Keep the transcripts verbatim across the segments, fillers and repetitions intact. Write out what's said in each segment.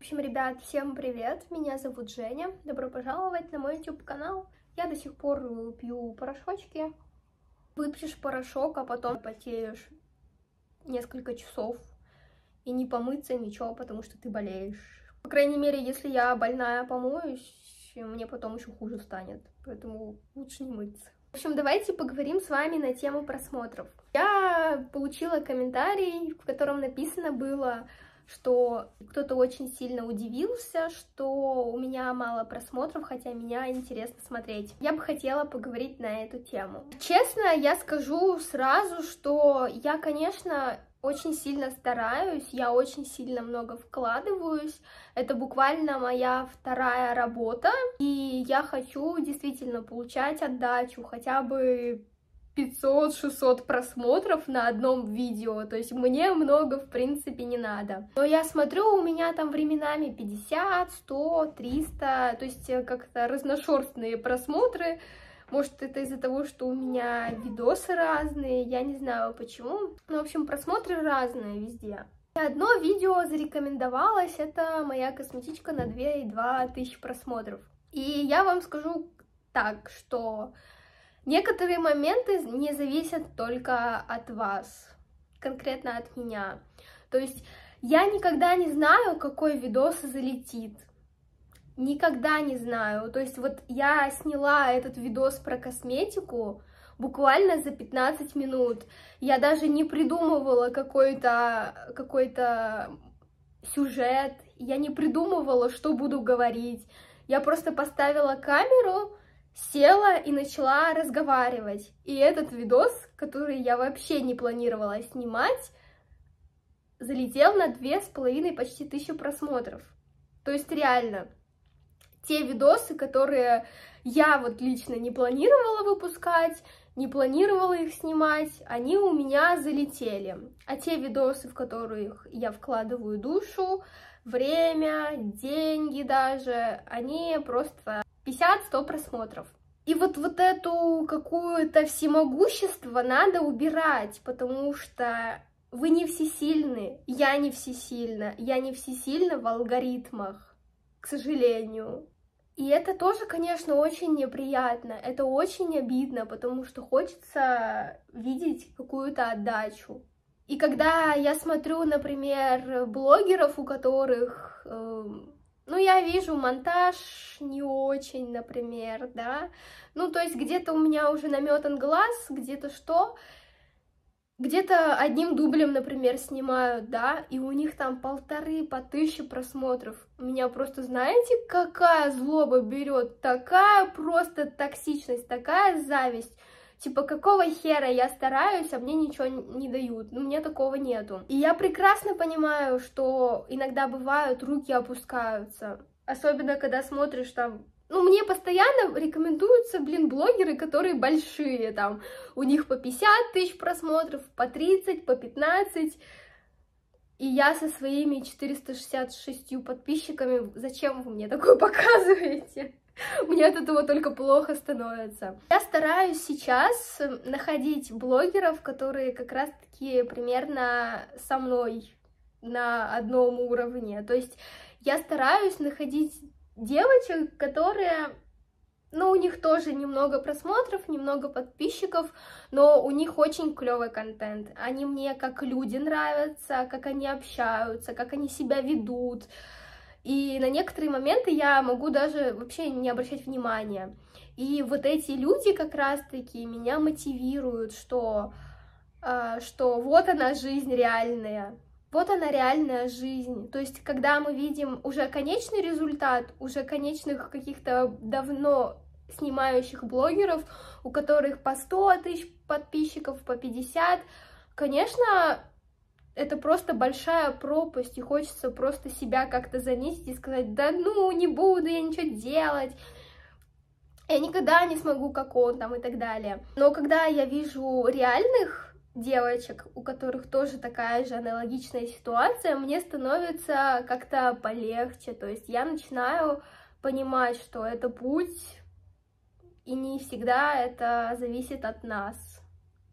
В общем, ребят, всем привет, меня зовут Женя, добро пожаловать на мой YouTube-канал. Я до сих пор пью порошочки. Выпьешь порошок, а потом потеешь несколько часов и не помыться, ничего, потому что ты болеешь. По крайней мере, если я больная помоюсь, мне потом еще хуже станет, поэтому лучше не мыться. В общем, давайте поговорим с вами на тему просмотров. Я получила комментарий, в котором написано было, что кто-то очень сильно удивился, что у меня мало просмотров, хотя меня интересно смотреть. Я бы хотела поговорить на эту тему. Честно, я скажу сразу, что я, конечно, очень сильно стараюсь, я очень сильно много вкладываюсь. Это буквально моя вторая работа, и я хочу действительно получать отдачу, хотя бы пятьсот-шестьсот просмотров на одном видео, то есть мне много, в принципе, не надо. Но я смотрю, у меня там временами пятьдесят, сто, триста, то есть как-то разношерстные просмотры. Может, это из-за того, что у меня видосы разные, я не знаю почему. Ну, в общем, просмотры разные везде. И одно видео зарекомендовалось, это моя косметичка на две и две тысячи просмотров. И я вам скажу так, что некоторые моменты не зависят только от вас, конкретно от меня. То есть я никогда не знаю, какой видос залетит. Никогда не знаю. То есть вот я сняла этот видос про косметику буквально за пятнадцать минут. Я даже не придумывала какой-то какой-то сюжет. Я не придумывала, что буду говорить. Я просто поставила камеру, села и начала разговаривать. И этот видос, который я вообще не планировала снимать, залетел на две с половиной почти тысячи просмотров. То есть реально, те видосы, которые я вот лично не планировала выпускать, не планировала их снимать, они у меня залетели. А те видосы, в которых я вкладываю душу, время, деньги даже, они просто пятьдесят-сто просмотров. И вот, вот эту какую-то всемогущество надо убирать, потому что вы не всесильны, я не всесильна, я не всесильна в алгоритмах, к сожалению. И это тоже, конечно, очень неприятно, это очень обидно, потому что хочется видеть какую-то отдачу. И когда я смотрю, например, блогеров, у которых, э, ну, я вижу монтаж не очень, например, да, ну, то есть где-то у меня уже наметан глаз, где-то что, где-то одним дублем, например, снимают, да, и у них там полторы по тысяче просмотров. Меня просто, знаете, какая злоба берет, такая просто токсичность, такая зависть. Типа, какого хера я стараюсь, а мне ничего не дают? Ну, мне такого нету. И я прекрасно понимаю, что иногда бывают, руки опускаются. Особенно, когда смотришь там... Ну, мне постоянно рекомендуются, блин, блогеры, которые большие, там, у них по пятьдесят тысяч просмотров, по тридцать, по пятнадцать. И я со своими четырёмстами шестьдесят шестью подписчиками, зачем вы мне такое показываете? Мне от этого только плохо становится. Я стараюсь сейчас находить блогеров, которые как раз-таки примерно со мной на одном уровне. То есть я стараюсь находить девочек, которые, ну, у них тоже немного просмотров, немного подписчиков, но у них очень клевый контент. Они мне как люди нравятся, как они общаются, как они себя ведут. И на некоторые моменты я могу даже вообще не обращать внимания. И вот эти люди как раз-таки меня мотивируют, что, э, что вот она жизнь реальная. Вот она реальная жизнь. То есть, когда мы видим уже конечный результат, уже конечных каких-то давно снимающих блогеров, у которых по сто тысяч подписчиков, по пятьдесят, конечно, это просто большая пропасть, и хочется просто себя как-то занизить и сказать, да ну, не буду я ничего делать, я никогда не смогу, как он, там, и так далее. Но когда я вижу реальных девочек, у которых тоже такая же аналогичная ситуация, мне становится как-то полегче, то есть я начинаю понимать, что это путь, и не всегда это зависит от нас.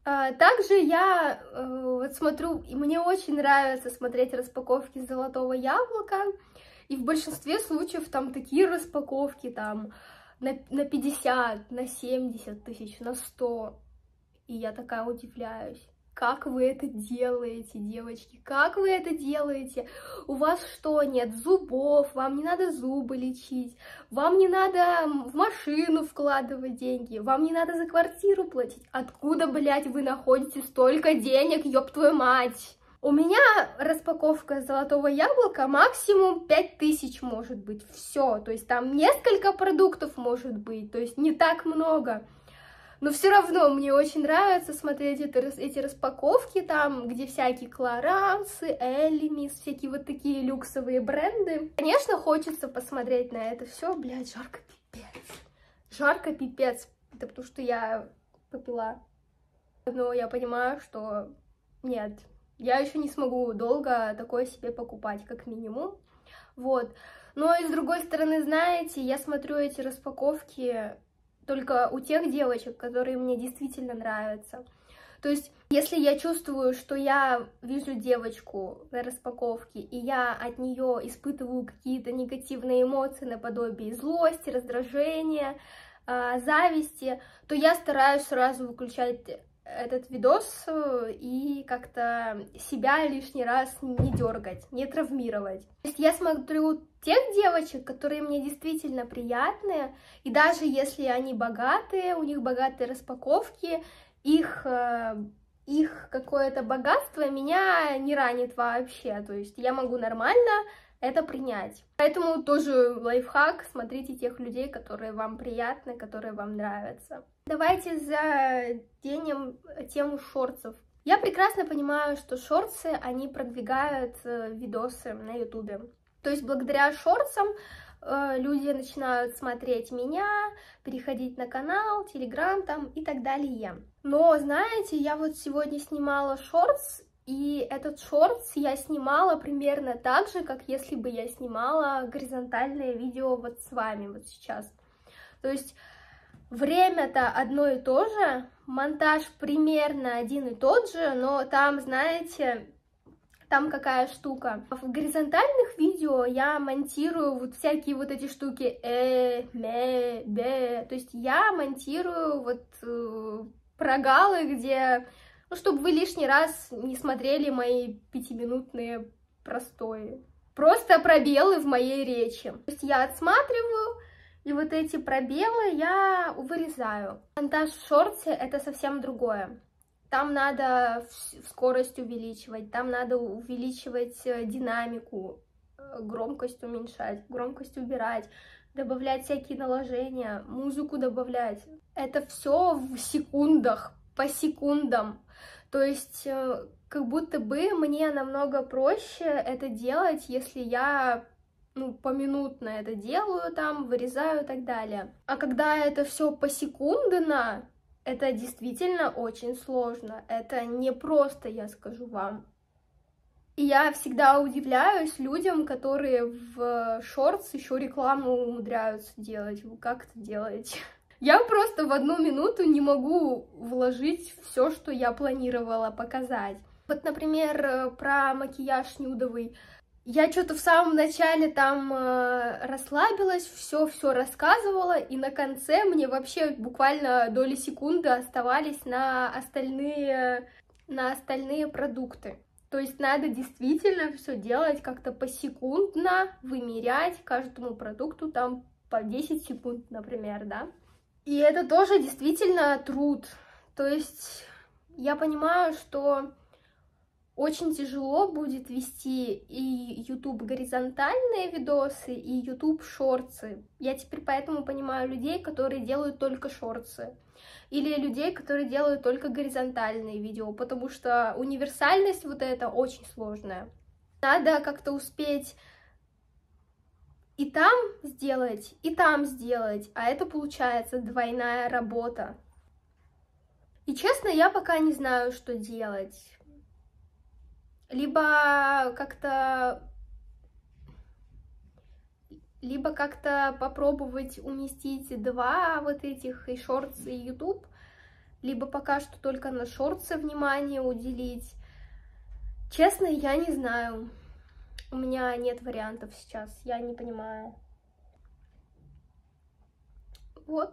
А, также я э, вот смотрю, и мне очень нравится смотреть распаковки Золотого Яблока, и в большинстве случаев там такие распаковки, там, на, на пятьдесят, на семьдесят тысяч, на сто, и я такая удивляюсь. Как вы это делаете, девочки? Как вы это делаете? У вас что, нет зубов? Вам не надо зубы лечить? Вам не надо в машину вкладывать деньги? Вам не надо за квартиру платить? Откуда, блядь, вы находите столько денег, ёб твою мать? У меня распаковка Золотого Яблока максимум пять тысяч может быть. Все, то есть там несколько продуктов может быть, то есть не так много. Но все равно мне очень нравится смотреть это, эти распаковки, там, где всякие Клорансы, Эллимис, всякие вот такие люксовые бренды. Конечно, хочется посмотреть на это все, блядь, жарко пипец. Жарко пипец, это потому что я попила. Но я понимаю, что нет, я еще не смогу долго такое себе покупать, как минимум. Вот. Но и с другой стороны, знаете, я смотрю эти распаковки только у тех девочек, которые мне действительно нравятся. То есть, если я чувствую, что я вижу девочку на распаковке, и я от нее испытываю какие-то негативные эмоции наподобие злости, раздражения, э, зависти, то я стараюсь сразу выключать этот видос и как-то себя лишний раз не дергать, не травмировать. То есть я смотрю тех девочек, которые мне действительно приятные, и даже если они богатые, у них богатые распаковки, их, их какое-то богатство меня не ранит вообще, то есть я могу нормально это принять. Поэтому тоже лайфхак, смотрите тех людей, которые вам приятны, которые вам нравятся. Давайте заденем тему шортсов. Я прекрасно понимаю, что шортсы, они продвигают видосы на ютубе. То есть благодаря шортсам э, люди начинают смотреть меня, переходить на канал, телеграм там и так далее. Но, знаете, я вот сегодня снимала шортс, и этот шортс я снимала примерно так же, как если бы я снимала горизонтальное видео вот с вами вот сейчас. То есть время-то одно и то же, монтаж примерно один и тот же, но там, знаете, там какая штука. В горизонтальных видео я монтирую вот всякие вот эти штуки э, ме, бе, то есть я монтирую вот э, прогалы, где, ну, чтобы вы лишний раз не смотрели мои пятиминутные простои. Просто пробелы в моей речи. То есть я отсматриваю, и вот эти пробелы я вырезаю. Монтаж в шорте — это совсем другое. Там надо скорость увеличивать, там надо увеличивать динамику, громкость уменьшать, громкость убирать, добавлять всякие наложения, музыку добавлять. Это все в секундах, по секундам. То есть как будто бы мне намного проще это делать, если я, ну, поминутно это делаю, там, вырезаю и так далее. А когда это все посекундно, это действительно очень сложно. Это не просто, я скажу вам. И я всегда удивляюсь людям, которые в шортс еще рекламу умудряются делать. Вы как это делаете? Я просто в одну минуту не могу вложить все, что я планировала показать. Вот, например, про макияж нюдовый. Я что-то в самом начале там э, расслабилась, все-все рассказывала, и на конце мне вообще буквально доли секунды оставались на остальные, на остальные продукты. То есть надо действительно все делать как-то посекундно, вымерять каждому продукту там по десять секунд, например, да. И это тоже действительно труд. То есть я понимаю, что очень тяжело будет вести и YouTube горизонтальные видосы, и YouTube шортсы. Я теперь поэтому понимаю людей, которые делают только шортсы. Или людей, которые делают только горизонтальные видео, потому что универсальность вот эта очень сложная. Надо как-то успеть и там сделать, и там сделать, а это получается двойная работа. И честно, я пока не знаю, что делать. Либо как-то либо как-то попробовать уместить два вот этих, и шортс, и YouTube, либо пока что только на шортсы внимание уделить. Честно, я не знаю. У меня нет вариантов сейчас, я не понимаю. Вот.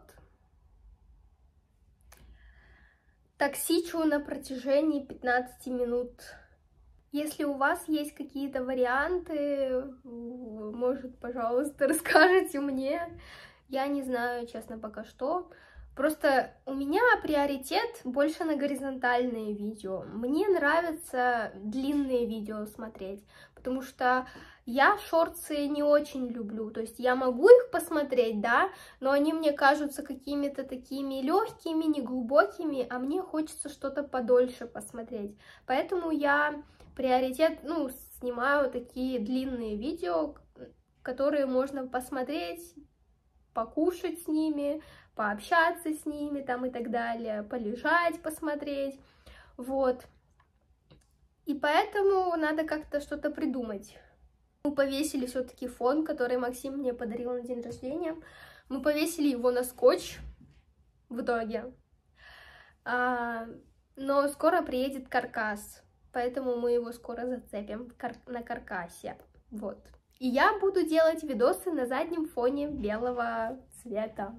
Токсичу на протяжении пятнадцати минут. Если у вас есть какие-то варианты, может, пожалуйста, расскажите мне. Я не знаю, честно, пока что. Просто у меня приоритет больше на горизонтальные видео. Мне нравятся длинные видео смотреть, потому что я шортсы не очень люблю. То есть я могу их посмотреть, да, но они мне кажутся какими-то такими легкими, неглубокими, а мне хочется что-то подольше посмотреть. Поэтому я приоритет, ну, снимаю такие длинные видео, которые можно посмотреть, покушать с ними, пообщаться с ними там и так далее, полежать, посмотреть, вот. И поэтому надо как-то что-то придумать. Мы повесили все-таки фон, который Максим мне подарил на день рождения. Мы повесили его на скотч в итоге. А, но скоро приедет каркас, поэтому мы его скоро зацепим кар- на каркасе, вот. И я буду делать видосы на заднем фоне белого цвета.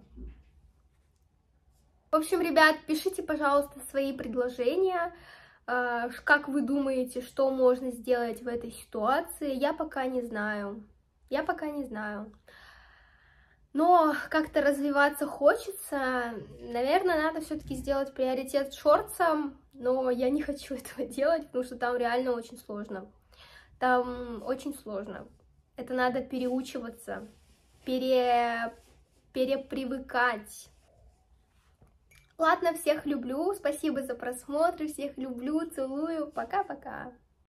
В общем, ребят, пишите, пожалуйста, свои предложения, как вы думаете, что можно сделать в этой ситуации. Я пока не знаю, я пока не знаю. Но как-то развиваться хочется. Наверное, надо все-таки сделать приоритет шортсам, но я не хочу этого делать, потому что там реально очень сложно. Там очень сложно. Это надо переучиваться, пере... перепривыкать. Ладно, всех люблю, спасибо за просмотр, всех люблю, целую, пока-пока.